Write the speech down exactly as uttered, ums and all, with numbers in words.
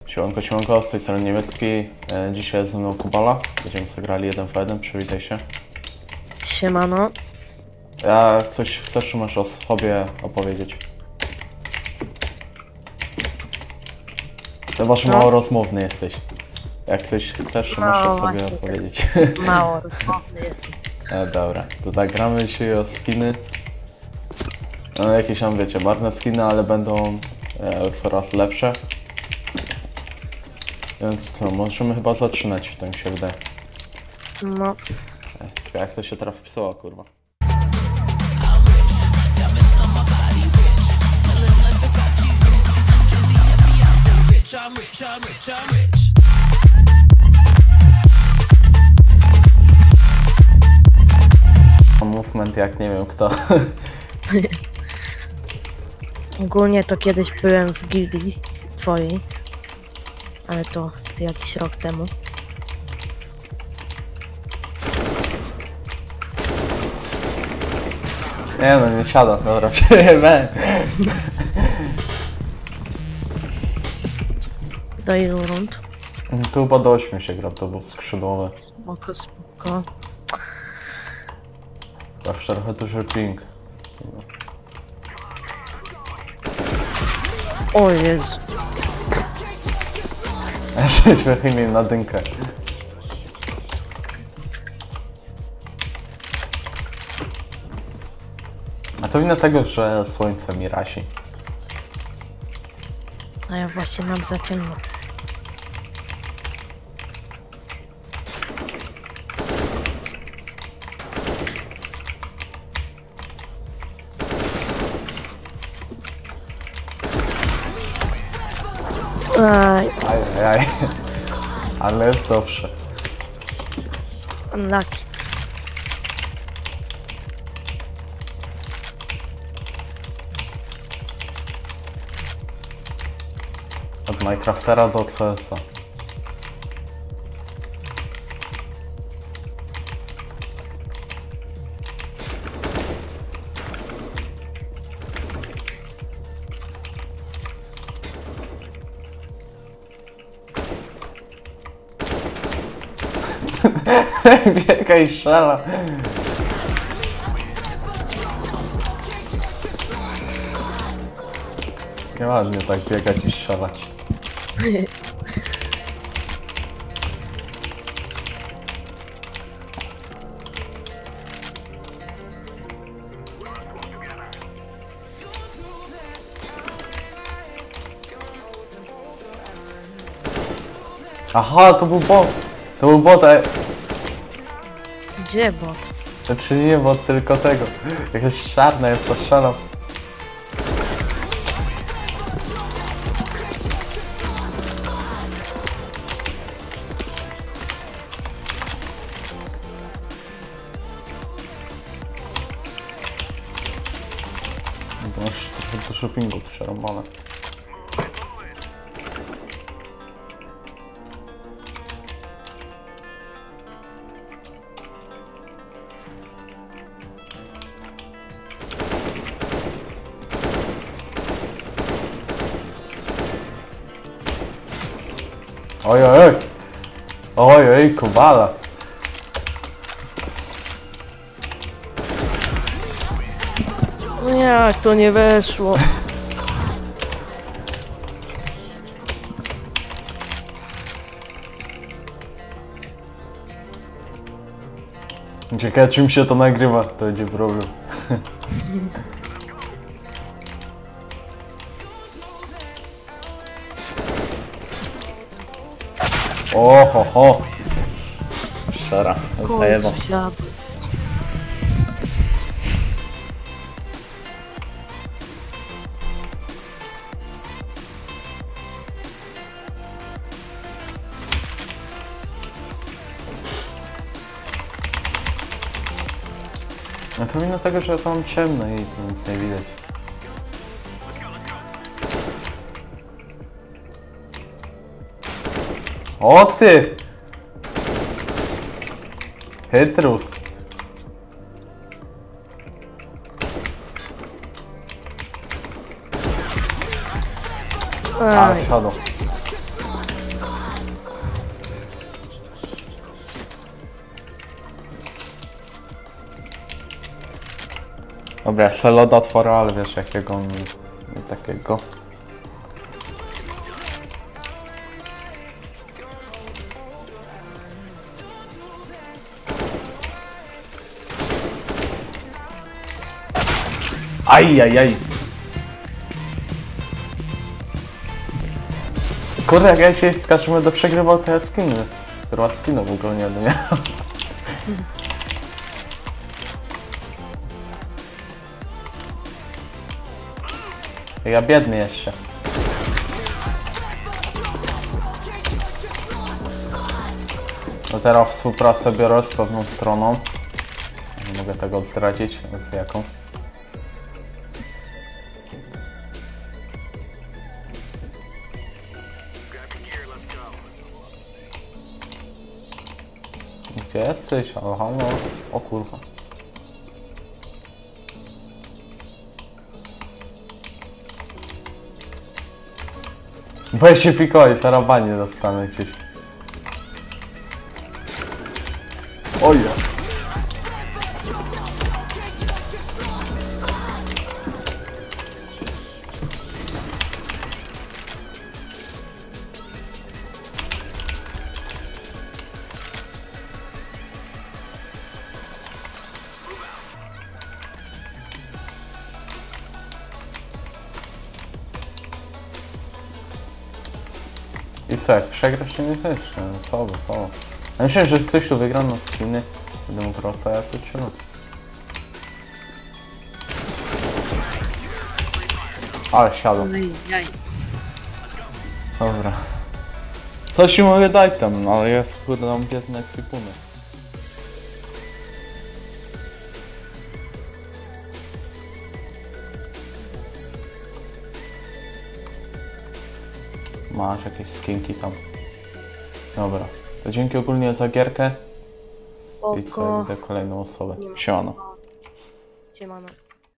Siemanko, siemanko, z tej strony niemieckiej. E, dzisiaj jest ze mną Kubala. Będziemy sobie grali jeden w jeden, przywitaj się. Siemano. Ja coś chcesz, czy masz o sobie opowiedzieć? Chyba, że mało rozmowny jesteś. Jak coś chcesz, czy masz No, o sobie właśnie. opowiedzieć? Mało rozmowny jest. E, dobra, to tak, gramy dzisiaj o skiny. No, jakieś tam, wiecie, barwne skiny, ale będą e, coraz lepsze. Więc co, możemy chyba zaczynać, tak mi się wydaje. No. E, jak to się teraz wpisało, kurwa. I'm rich, I'm rich, I'm rich. Movement jak nie wiem kto. Ogólnie to kiedyś byłem w gildii twojej. Ale to z jakiś rok temu. Nie no, nie siada, dobra, przejebałem. Do ilu rund? Tu chyba do ośmiu się gra, to było skrzydłowe. Spoko, spoko. Aż trochę duży ping. O Jezu. Jeszcze śmiechli na dynkę. A to wina tego, że słońce mi rasi. A ja właśnie mam za ciemno. Aj, Ajajaj. Ale jest dobrze. unlucky. Od Minecraftera do C S a. Biega i strzela. Nieładnie tak biegać i strzelać. Aha, to był bot. To był bot, a... Gdzie bot? Znaczy nie bot, tylko tego. Jakaś czarna jest, to strzelam. Masz trochę do shoppingu przerąbane. Oj, oj, oj! Oj, oj, Kubala! No jak to nie weszło? Ciekawe, czym się to nagrywa, to będzie problem. O, ho, ho! Szara, zajeba. Końcu siadł. No to mimo tego, że tam ciemno i tu nic nie widać. O ty! Chytrus! A, Aj, siadł. Dobra, ja sobie loda otworzę, ale wiesz jakiego on... nie takiego. Aj, aj, aj. Kurde, jak ja się z każdym będę przegrywał te skiny. Chyba skinu w ogóle nie będę miał. Ja biedny jeszcze. No teraz współpracę biorę z pewną stroną. Nie mogę tego zdradzić, z jaką. Gdzie jesteś? Halo, halo. O kurwa. Boję się pikoli, zaraz banie dostanę gdzieś. Oj. I co, jak przegrasz, to nie też, słabo, słabo. Ja myślę, że ktoś tu wygra na skiny, będę mógł rosa, ja to trzymam. Ale siadł. Dobra. Coś ci mogę dać tam, no, ale jest kurde tam biedny ekwipunek. Masz jakieś skinki tam. Dobra. To dzięki ogólnie za gierkę. I co, Oko. idę kolejną osobę. Siemano. Siemano.